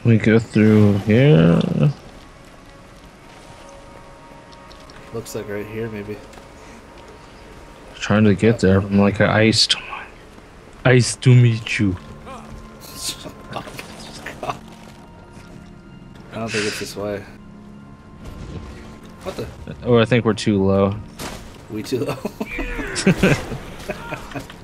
We go through here. Looks like right here, maybe. Trying to get there. I'm like iced. Ice to meet you. I don't think it's this way. What the? Oh, I think we're too low. We too low.